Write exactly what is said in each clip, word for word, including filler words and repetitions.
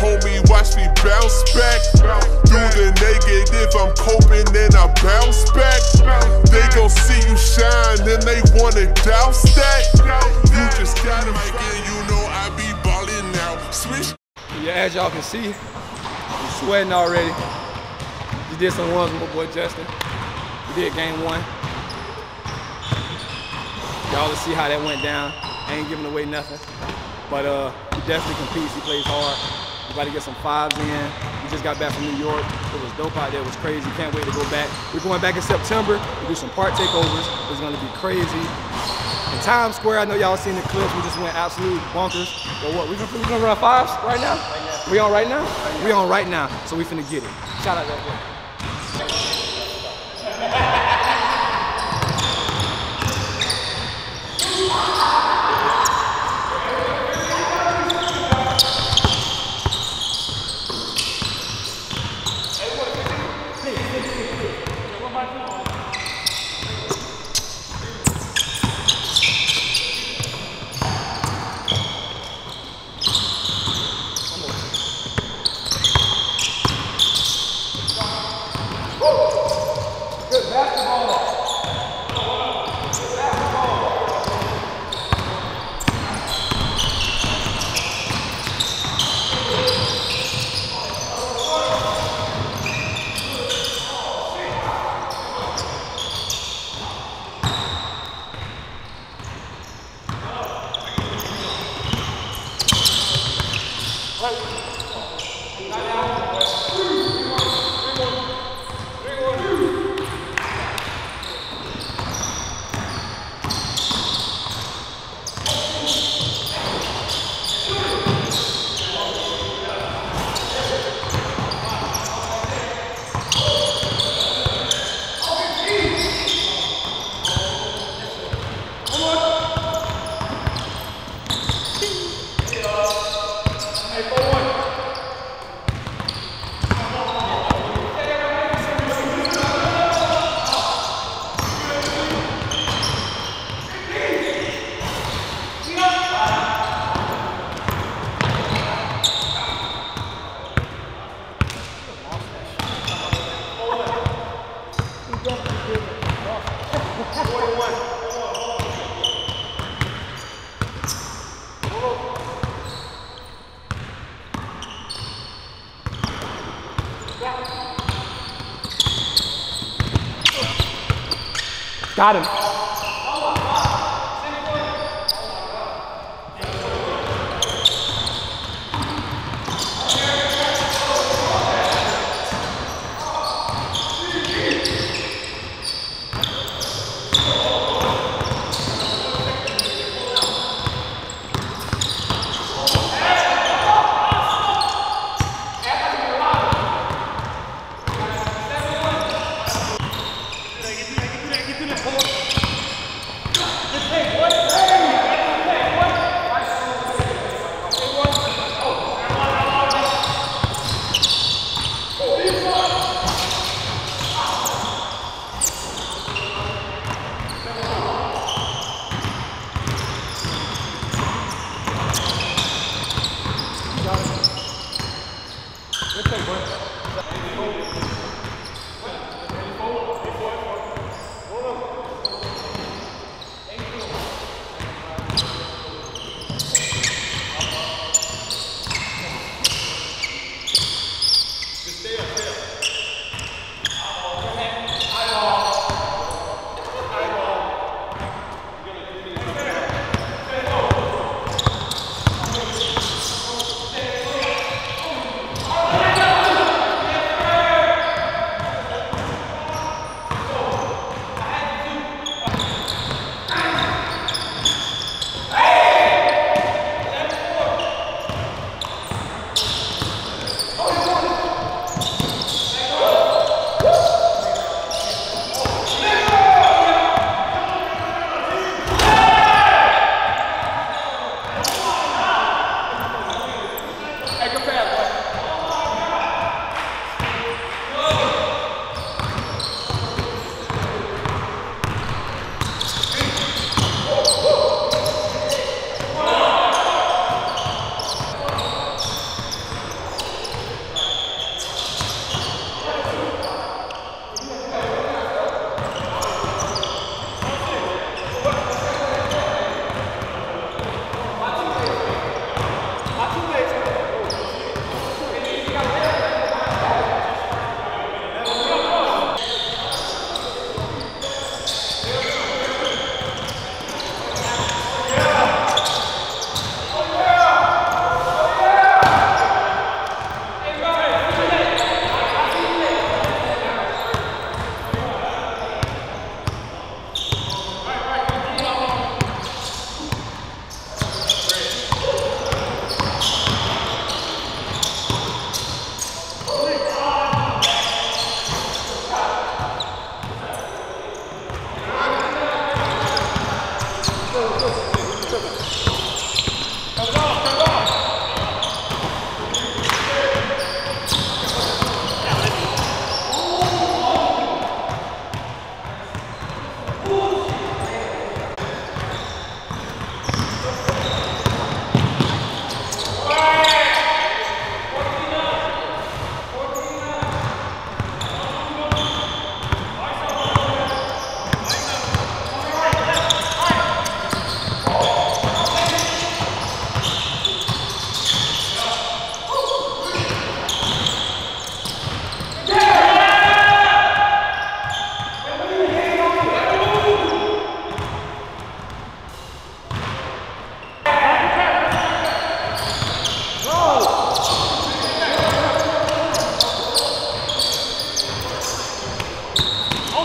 homie, watch me bounce back. Through the negative, I'm coping and I bounce back. They gon' see you shine, then they wanna douse that. You just gotta again, you know I be ballin' now. Switch. Yeah, as y'all can see, I'm sweating already. Just did some ones with my boy Justin. We did game one. Y'all will see how that went down. I ain't giving away nothing. But uh, he definitely competes, he plays hard. We about to get some fives in. We just got back from New York. It was dope out there, it was crazy. Can't wait to go back. We're going back in September. We do some park takeovers. It's gonna be crazy. In Times Square, I know y'all seen the clips. We just went absolute bonkers. But what, we gonna, we gonna run fives right now? Right now. We on right now? Right now? We on right now, so we finna get it. Shout out that boy. Good basketball. Got him.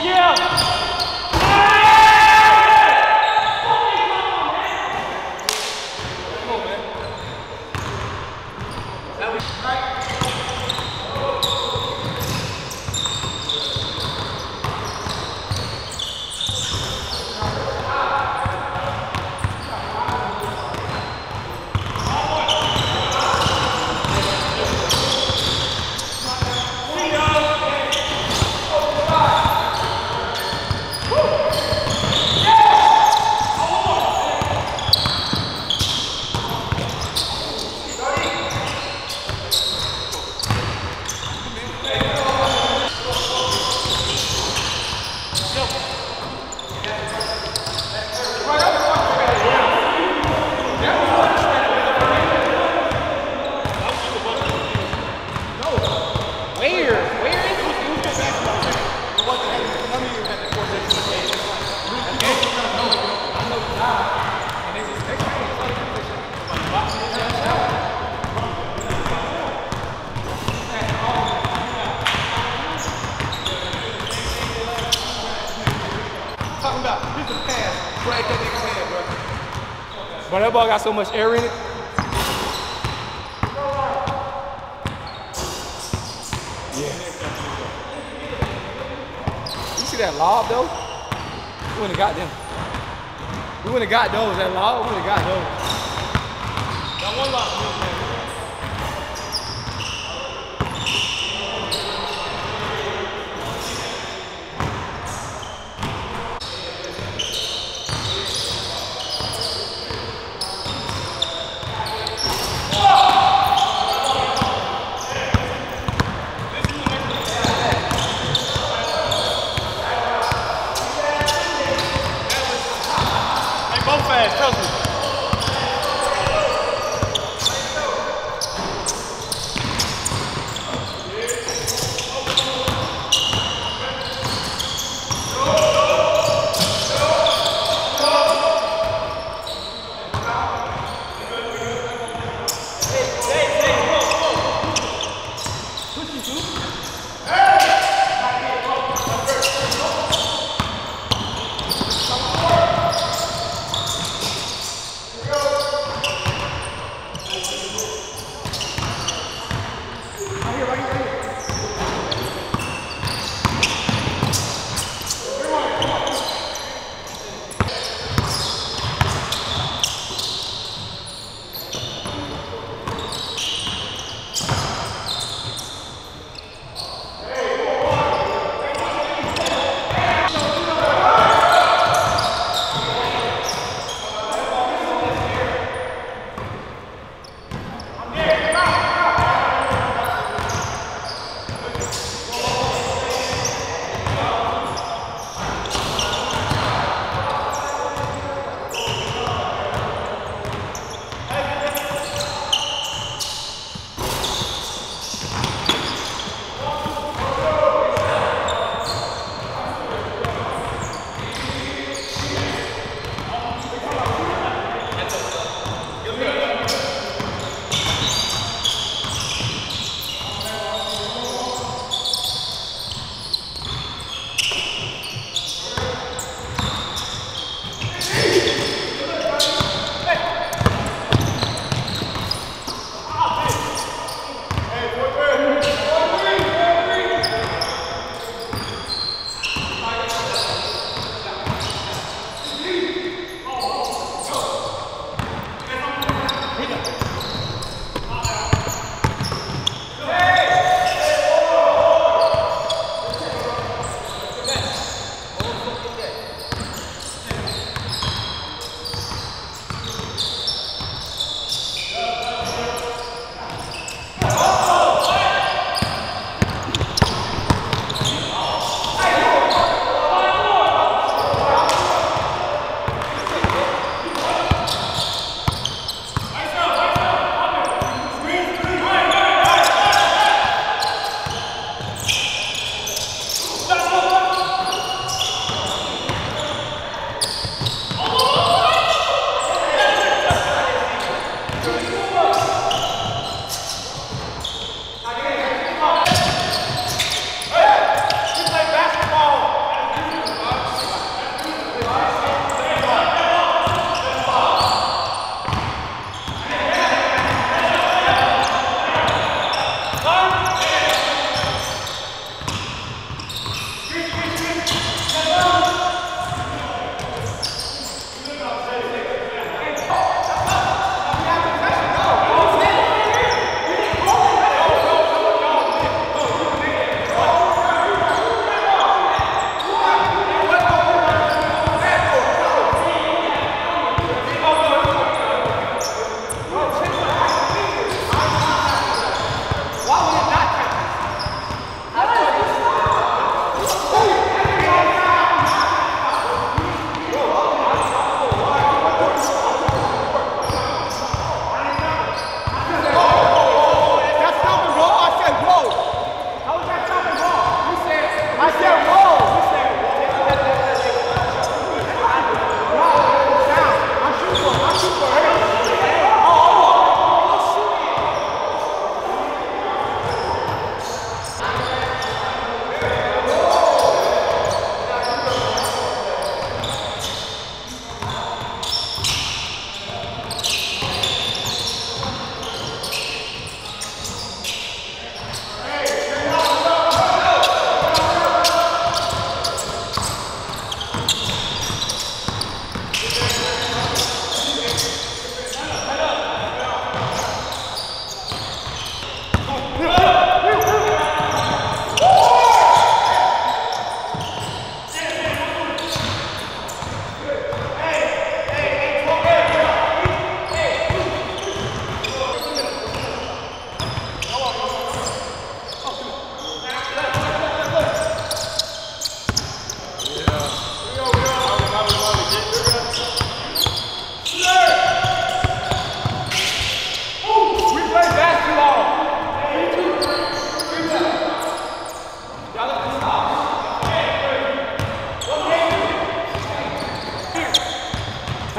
But that ball got so much air in it. Yeah. You see that lob though? We wouldn't have got them. We wouldn't have got those. That lob, we wouldn't have got those. Got one lob.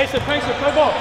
Pace it, pace it, play ball.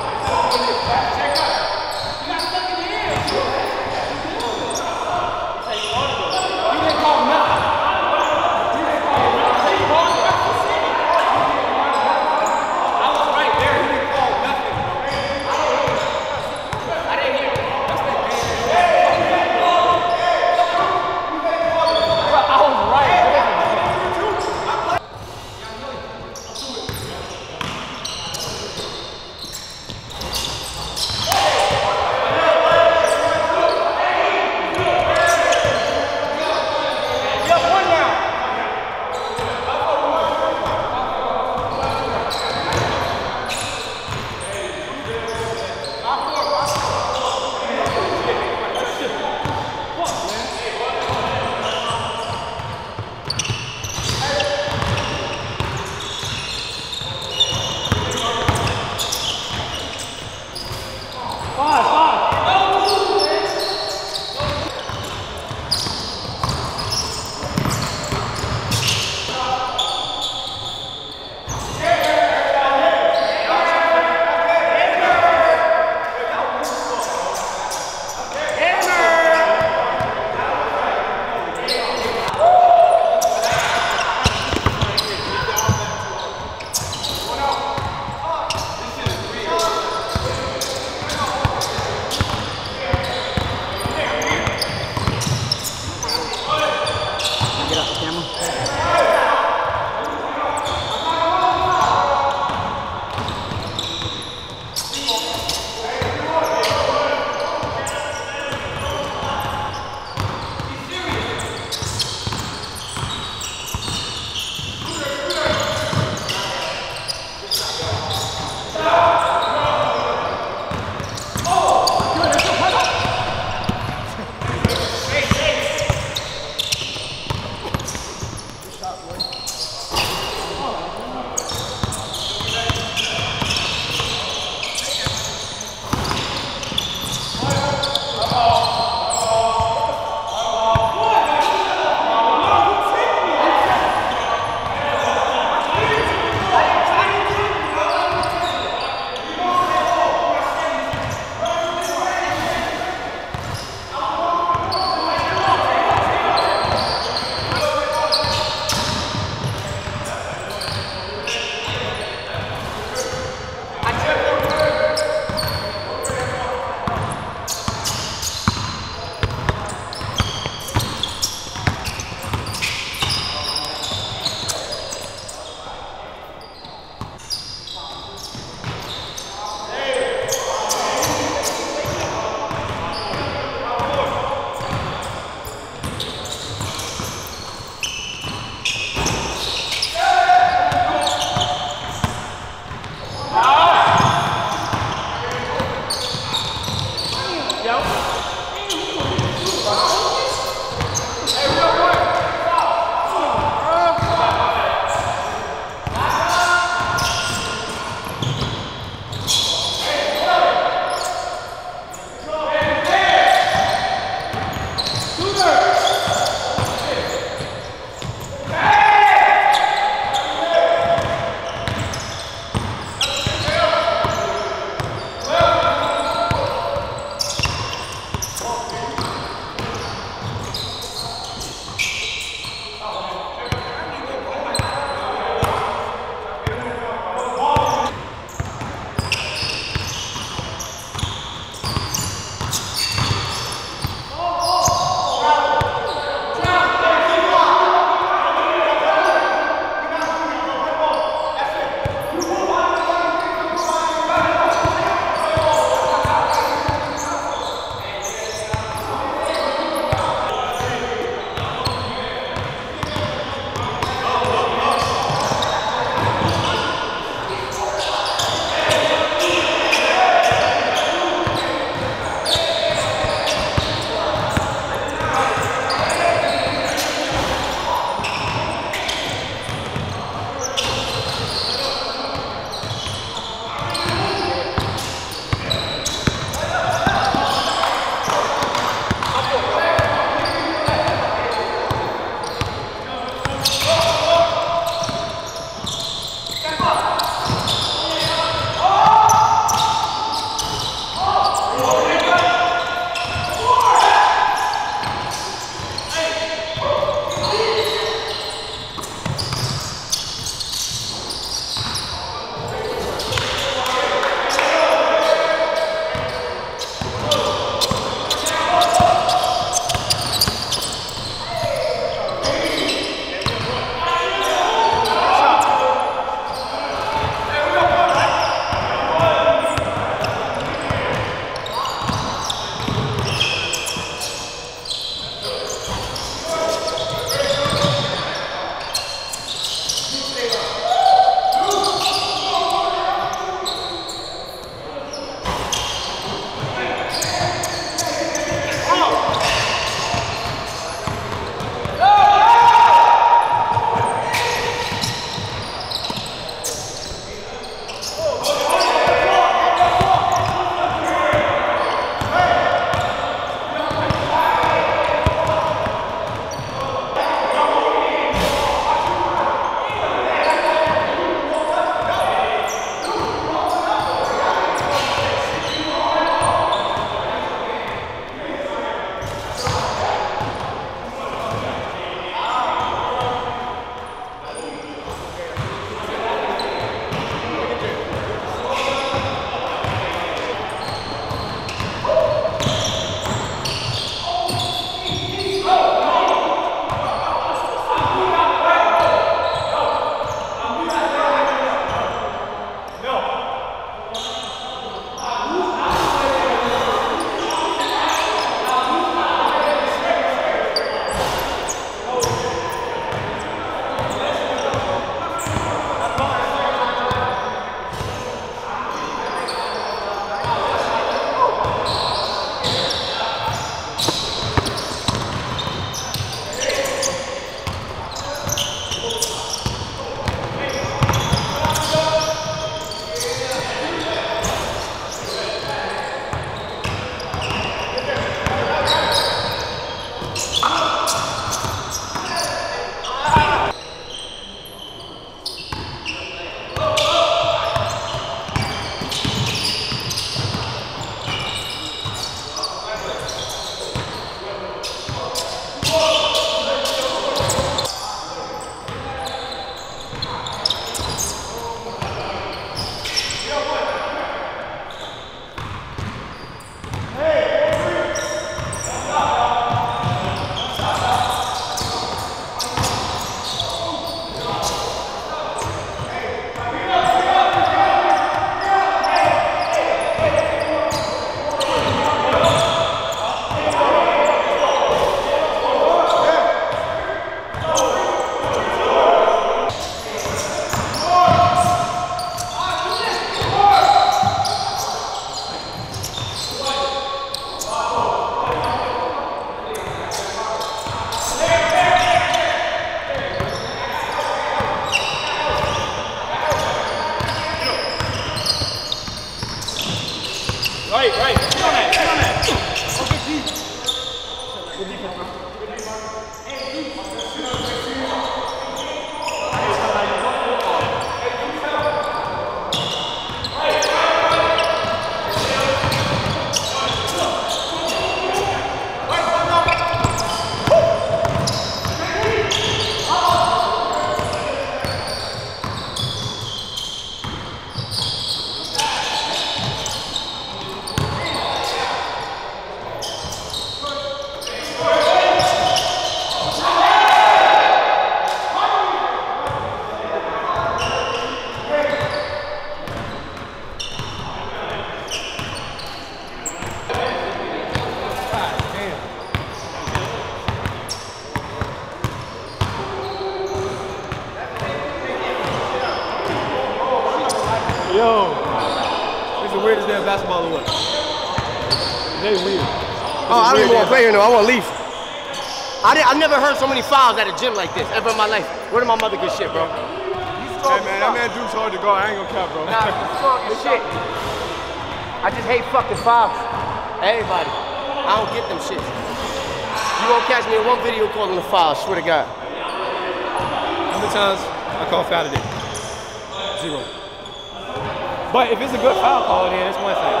they weird. Oh, I don't even want to play here no. I want to leave. I did, I never heard so many fouls at a gym like this ever in my life. Where did my mother get shit, bro? Hey man, that man Duke's hard to guard. I ain't gonna cap, bro. Nah, he's strong as shit. I just hate fucking fouls. Everybody. I don't get them shits. You won't catch me in one video calling a foul, swear to God. How many times I call foul today? Zero. But if it's a good foul call, then it's one thing.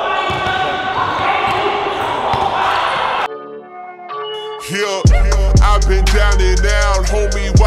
Yeah, I've been down and out, homie.